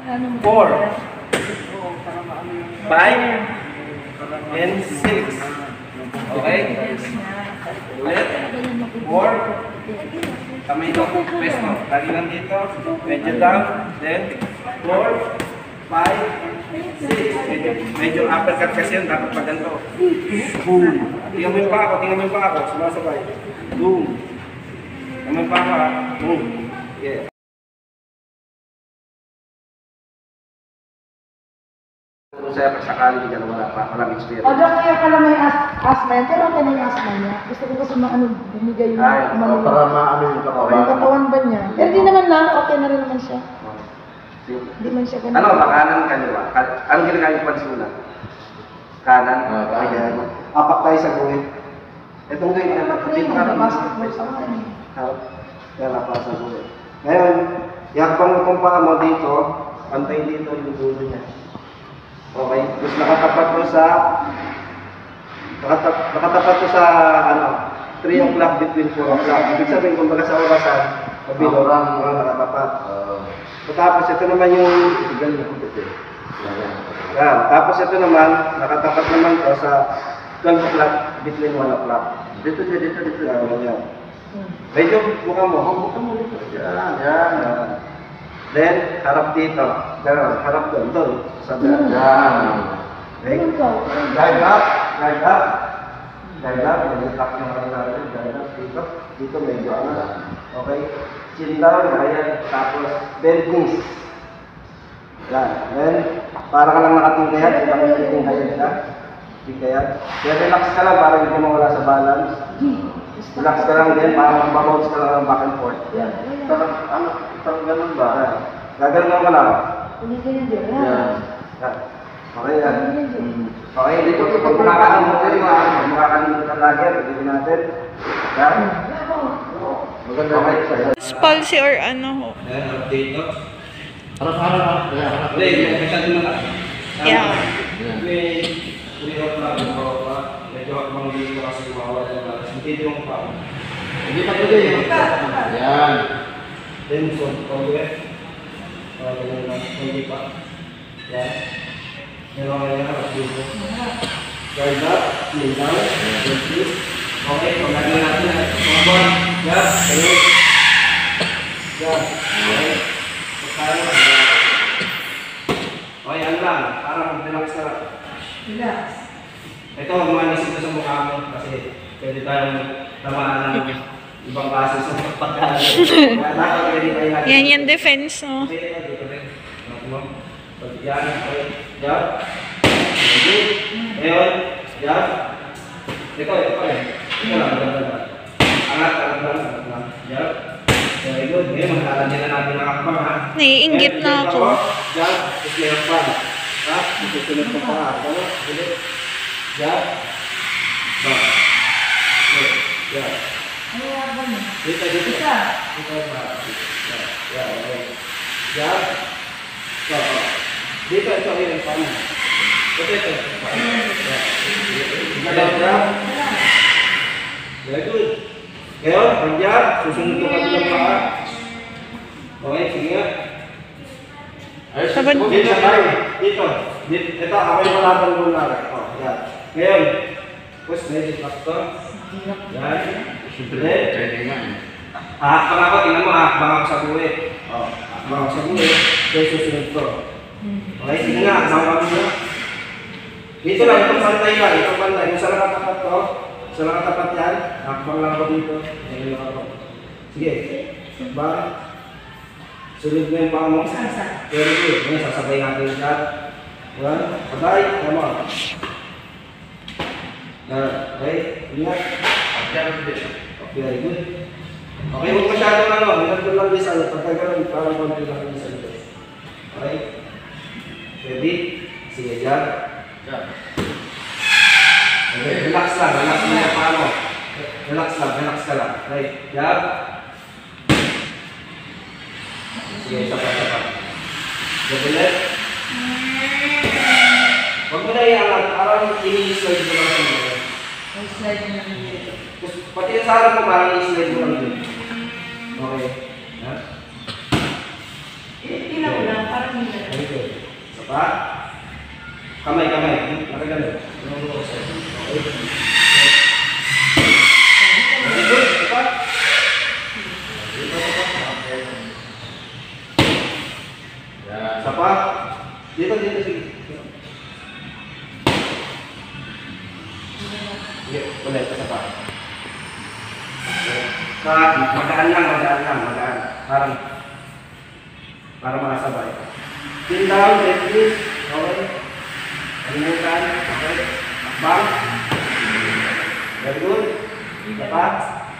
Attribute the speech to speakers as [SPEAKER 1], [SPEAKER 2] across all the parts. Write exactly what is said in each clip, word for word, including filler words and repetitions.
[SPEAKER 1] four, five, and six. Okay? Ulit. four. Kamay ito. Press mo. Lagi lang dito. Medyo down. Then, four, five, six. Medyo, medyo uppercut kasi yun. Dapat pa ganito. Boom. Tingnan mo yung pa ako. Tingnan mo yung pa ako. Sumasabay. Boom. Tingnan mo yung pa ako. Boom. Yeah. Kung sa'yo pagsakali, hindi ka na wala pa, walang experience.
[SPEAKER 2] O, doon kaya pala may as asthma yan. Pero okay na yung asthma niya. Gusto ko kasi maano, bumigay yung
[SPEAKER 1] Ay,
[SPEAKER 2] manulit.
[SPEAKER 1] para maano yung katawan.
[SPEAKER 2] Yung katawan ba niya? Pero di naman na, okay na rin naman siya. Hindi man siya ganun.
[SPEAKER 1] Ano ba? Kanan, kaliwa? Anong ginagawa yung pansunan? Kanan? Ayan. Apak tayo sa guhit. Itong guhit na dito ka naman.
[SPEAKER 2] Basketball sa mga yun.
[SPEAKER 1] Yan, apak sa guhit. Ngayon, yakbang mo kung paa mo dito, pantay dito yung dulo niya. Okay, tapos nakatapat mo sa nakatap, nakatapat mo sa ano, three o'clock between four o'clock. Ibig sabihin, kung baga sa orasan, mabilog ang mga nakatapat. So, tapos ito naman yung yan. Tapos ito naman, nakatapat naman ko sa twelve o'clock between one o'clock. Dito, dito, dito, dito. Yan, yan. Medyo mukha mo. Mukha mo dito. Yan, yan. Then, harap dito. Gano'n, harap doon. Doon. Sabi yan. Okay? Guide up. Guide up. Guide up. Medyo tap yung harap natin. Guide up. Dito. Dito medyo ano. Okay? Chin down. Ayan. Tapos, bend knees. Yan. Then, para ka lang nakatingkayan. Hindi ka may tingkayan ka. Tingkayan. Kaya relax ka lang para hindi ka mawala sa balance. Relax ka lang din. Para mag-bounce ka lang ng back and forth. Yan. Parang, ano, parang ganun ba? Yan. Gaganon ka lang. Yan. Yan. Okay yan. Okay, dito pag makakalimutan mo, makakalimutan lagi, pagiging natin. Yan. Maganda kayo sa'yo.
[SPEAKER 3] Palsy or ano.
[SPEAKER 1] Yan, update no? Harap-harap. Hindi, masyado mo na.
[SPEAKER 3] Yeah.
[SPEAKER 1] May three o'clock pa. Medyo akong dito kasi mawala yung balas. Hindi yung pa. Hindi pa tuloy yung yan. Then, so, okay. O, ganyan lang. Hindi pa. Yan. Meron kayo na, dito. Guard up, knee down, then please. Okay, pagkagin natin. Pagkagin. Yan, ganyan. Yan. Okay. Pagkagin. Okay, ano lang. Parang relax na lang.
[SPEAKER 2] Relax.
[SPEAKER 1] Ito, manisip ko sa mukha mo kasi pwede tayong tamaan ng ibang klase sa pagkagin.
[SPEAKER 3] Yan yung defense, no?
[SPEAKER 1] Yan, okay. Yan. Ngayon, yan. Ito, ito eh. Ito lang, ito lang. Angat, angat lang, angat lang. Yan. Very good. Ngayon, maglalagyan na natin ang akbang, ha?
[SPEAKER 3] Naiinggit na ako.
[SPEAKER 1] Yan, ito yung akbang. Ha? Itutunod ko pa, ha? Ano? Ulit. Yan. Ba. Yan.
[SPEAKER 2] Ano yung ba niya?
[SPEAKER 1] Dito, dito.
[SPEAKER 2] Isa.
[SPEAKER 1] Dito, ba. Yan, yan, okay. Yan. So, dito, ito, yun, paano? Ito, ito. Galaw ka. Very good. Ngayon, pandiyan, susunod ko kami yung paa. Okay, sige nga.
[SPEAKER 3] Sabad.
[SPEAKER 1] Dito, tayo. Dito. Dito. Ito, ako yung malaban mo na. O, yan. Ngayon, push, medyo plus to. Yan. Then, ahakbang ako, tingnan mo, ahakbang ako sa buwi. O, ahakbang ako sa buwi. Then, susunod ko. Okay, sige nga, ahakbang ako na. Dito lang, itong pantay lang, itong pantay. Kung saan nakatapat ko, saan nakatapat yan, ahakbang lang ako dito. Ayan lang ako. Sige, ba? Sunod mo yung paa mo. Very good. Ngayon, sasabay natin siya. One, patay, come on. Okay, ingat. Very good. Okay, huwag masyadong ano, hinag ko lang this, ano, pagkagalan, parang konti lang this, ano. Okay? Ready? Sige, dyan. Okay, relax lang, relax lang yung paa mo. Relax lang, relax ka lang. Right, dyan. Sige, isa pa, isa pa. Double left. Huwag mo na iangat, parang ini-slide mo lang sa mga.
[SPEAKER 2] May slide na naman dito.
[SPEAKER 1] Pati yung sa harap mo, parang i-slide mo lang dito. Okay. Ha?
[SPEAKER 2] Ilan ko lang, parang hindi.
[SPEAKER 1] Pa. Kamay, kamay. Nakagalit. Okay. Very good. Pa. Isa pa. Dito, dito, sige. Sige, ulit, isa pa. Sa, magaan lang, magaan lang, magaan. Parang, para makasabay. Chin down, take this. Okay. Kalimutan. Okay. Akbang. Very good. Dapat.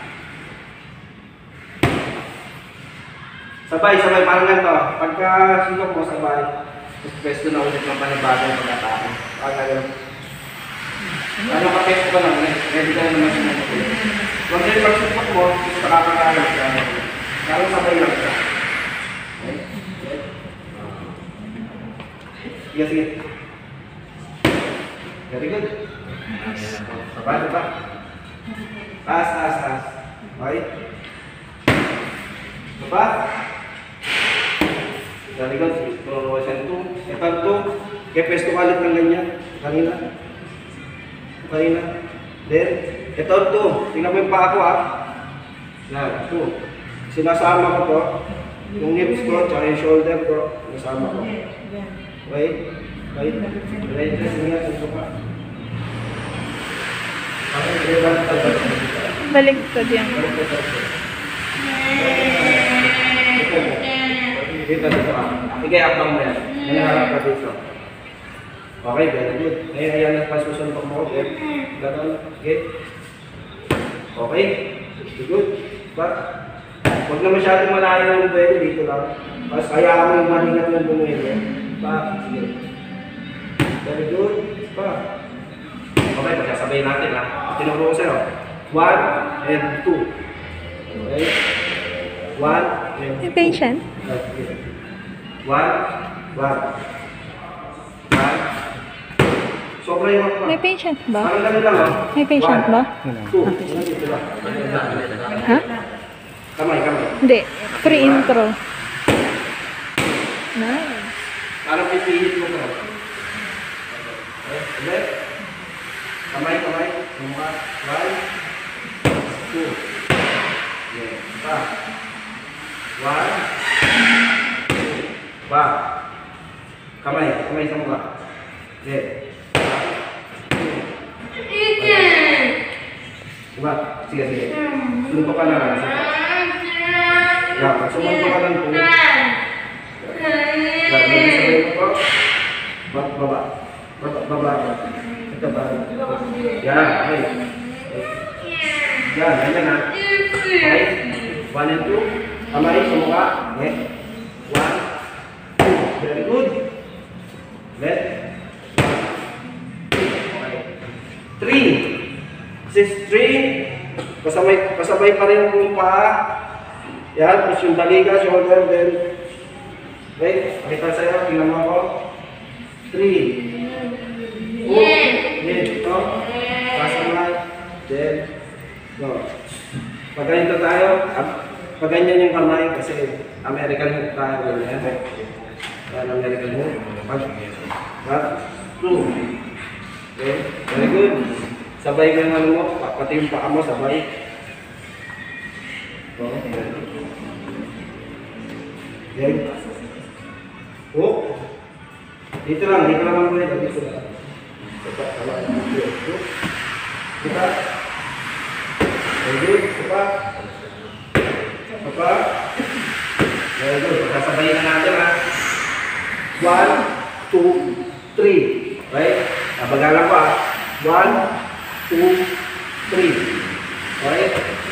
[SPEAKER 1] Sabay, sabay, parang ganito. Pagka sinok mo, sabay. Tapos pwesto na ulit ng panibagong pagkatao. Parang ganito. Ano ka pwesto ka lang, ready ka naman sinok mo. Huwag na yung pagsunok mo, gusto nakakagalang ka. Parang sabay lang ka. Okay? Okay? Sige, sige. Very good. Sabay, sabay. Taas, taas, taas. Okay? Sabay. Very good. Promotion two. Ito two. Kaya pwesto ka ulit ng ganyan. Kanina. Kanina. Then, ito two. Tingnan mo yung paa ko ah. Yan, two. Sinasama ko to. Yung hips ko, tsaka yung shoulder ko. Sinasama ko. Okay? Okay? Right, dress niya. Gusto ka. Okay, balik tayo.
[SPEAKER 3] Balik ko diyan.
[SPEAKER 1] Balik tayo. Dito, dito ka. Sige, akbang mo yan. Nangyarap ka dito. Okay, very good. Ngayon, ayan ang pasusuntok mo. Okay. Ganon. Okay. Okay. Good. But, huwag na masyadong malayo yung pwede dito lang. Tapos kaya mo yung malingat yung bumili. Pa. Sige. Very good. Pa. Okay, magkasabay natin ha. Tinuro ko sa'yo. One and two. Okay. One and two.
[SPEAKER 3] May patient?
[SPEAKER 1] One. One. One. Sobra yung mga.
[SPEAKER 3] May patient ba?
[SPEAKER 1] Parang ganun lang oh.
[SPEAKER 3] May patient
[SPEAKER 1] One,
[SPEAKER 3] ba?
[SPEAKER 1] Two. Dito lang.
[SPEAKER 3] Ha?
[SPEAKER 1] Kamay, kamay.
[SPEAKER 3] Hindi. Free intro. Nice.
[SPEAKER 1] Parang pipihit mo ko. Okay, ulit. Kamay, kamay. One, one, two. Yeah. Pa. One, two. Pa. Kamay, kamay sa mukha. Okay. Diba? Sige, sige. Suntok ka na lang. Ya, pag sumuntok ka lang po. Ya, sabay mo po. Baba. Baba. Baba. Ito ba? Yan, okay. Yan, ganyan na. Okay. One and two. Kamay sa mukha. Okay. One, two. Very good. Let. Okay. Three. This is three. Kasabay, kasabay pa rin yung paa. Yan, tapos yung baliga, shoulder, then. Okay, pakita sa'yo, tingnan mo ako. Three. Four. Then, ito. Pasamay. Then, no. Pag ganito tayo, pag ganyan yung kamay, kasi American hook tayo, ganyan. Yan, American hook. Pag, one, two. Okay, very good. Sabay ko yung ano mo, pati yung paa mo, sabay. Okay. Then, hook. Dito lang, dito lang ang pwede. Dito lang. Dito lang. Dito lang. Very good. Dito. Dito. Very good. Pagkasabayin na natin ha. One, two, three. Right? Nabagalan ko ha. One, two, three. Okay?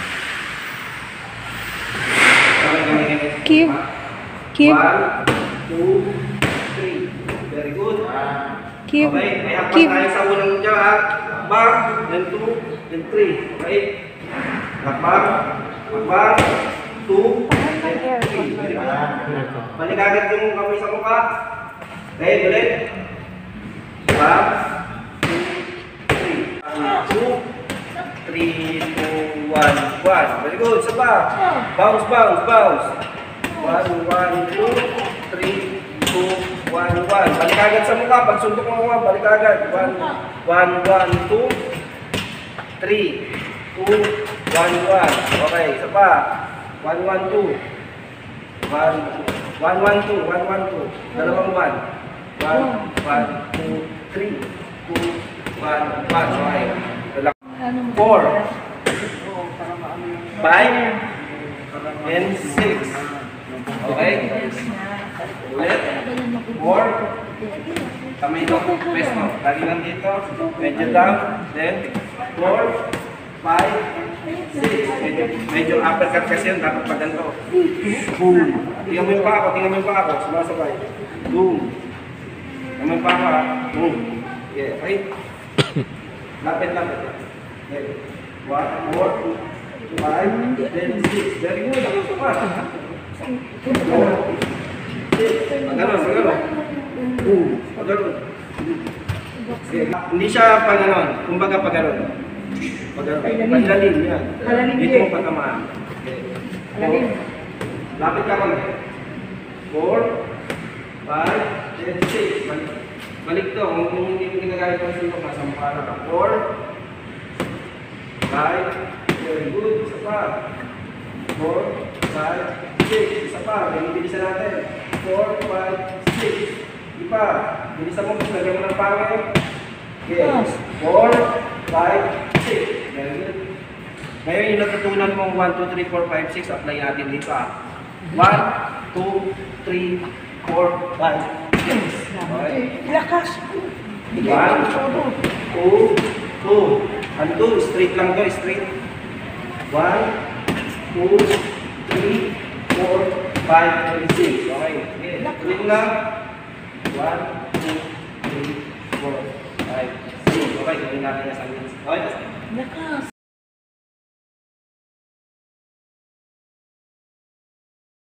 [SPEAKER 3] Keep. Keep.
[SPEAKER 1] One, two, three. Very good.
[SPEAKER 3] Keep.
[SPEAKER 1] Okay, may hakbang
[SPEAKER 3] Keep.
[SPEAKER 1] tayo sa unang dyan ha. Hakbang, then two, then three. Okay? Hakbang, hakbang, two, then three. Very good. Balik agad yung kamay sa mukha. Okay, ulit. Hakbang, two, three, two, one, one. Very good. Saba. Bounce, bounce, bounce. One, one, two, three, two, one, one. Balik agad sa mukha. Pag suntok mo mukha, balik agad. one, one, one, two, three, two, one, one. Okay, isa pa. one, one, two. one, one, one, two, one, one, two. Dalawang one. one, one, two, three, two, one, one. Okay. four, five, and six. Okay? Ulit. four. Kamay ito. Press mo. Lagi lang dito. Medyo down. Then, four, five, six. Medyo, medyo uppercut kasi yun. Dapat pag ganito. Boom. Tingnan mo yung pa ako. Tingnan mo yung pa ako. Sumasabay. Boom. Tingnan mo yung pa ako ha. Boom. Yeah. Okay? Lapit, lapit. Okay. One, four, five, then six. Very good. Ako sa pa. Pag-ganon, pag-ganon. Boom. Pag-ganon. Hindi siya pag-ganon. Kumbaga pag-ganon. Pag-ganon. Pag-lalim yan. Dito mo patamaan. Okay. Lapit ka kami. Four, five, then six. Balik. Balik to. Kung hindi mo ginagamit ang suntok, nasa mukha na ka. Four, five, very good. Isa pa. Four, five, six. Isa pa. Bilisan natin. Four, five, six. Ipa. Bilisan mo. Lagyan mo ng pangay. Okay. Four, five, six. Very good. Ngayon yung natutunan mong one, two, three, four, five, six. Apply natin dito ah. one, two, three, four, five, six. Okay.
[SPEAKER 2] Lakas.
[SPEAKER 1] one, two, two. Ano to? Straight lang to. Straight. one, two, three, four, five, and six. Okay. Okay. Ulit lang. one, two, three, four, five, six. Okay. Gawin natin yung isang minutes. Okay.
[SPEAKER 2] Lakas.